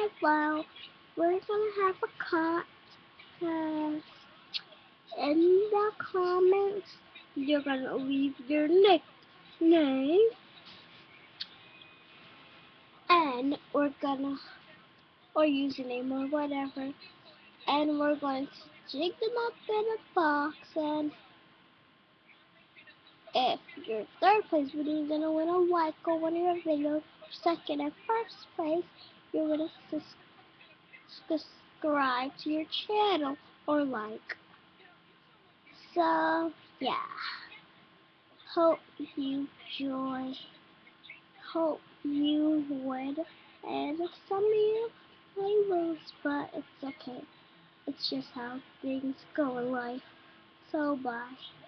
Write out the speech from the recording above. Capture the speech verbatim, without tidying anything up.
well, we're gonna have a contest. In the comments, you're gonna leave your nickname, and we're gonna, or username or whatever, and we're going to jig them up in a box, and if you're third place, you're gonna win a like on one of your videos. Second and first place, you're gonna subscribe to your channel or like. So yeah, hope you enjoy. Hope you win, and some of you may lose, but it's okay. It's just how things go in life. So bye.